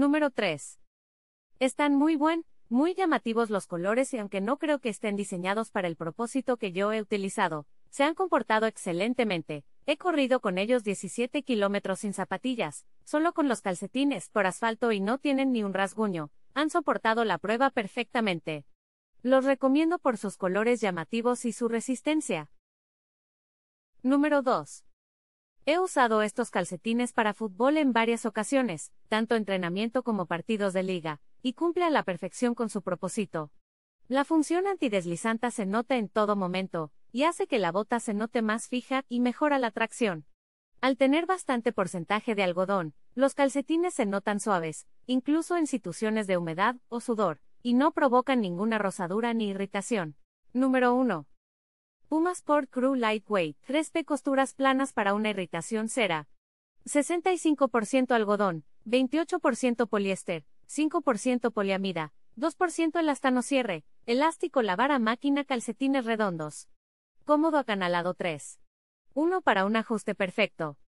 Número 3. Están muy llamativos los colores y aunque no creo que estén diseñados para el propósito que yo he utilizado, se han comportado excelentemente. He corrido con ellos 17 kilómetros sin zapatillas, solo con los calcetines por asfalto y no tienen ni un rasguño. Han soportado la prueba perfectamente. Los recomiendo por sus colores llamativos y su resistencia. Número 2. He usado estos calcetines para fútbol en varias ocasiones, tanto entrenamiento como partidos de liga, y cumple a la perfección con su propósito. La función antideslizante se nota en todo momento, y hace que la bota se note más fija y mejora la tracción. Al tener bastante porcentaje de algodón, los calcetines se notan suaves, incluso en situaciones de humedad o sudor, y no provocan ninguna rosadura ni irritación. Número 1. Puma Sport Crew Lightweight 3P costuras planas para una irritación cera. 65% algodón, 28% poliéster, 5% poliamida, 2% elastano cierre, elástico lavar a máquina calcetines redondos. Cómodo acanalado 3. 1 para un ajuste perfecto.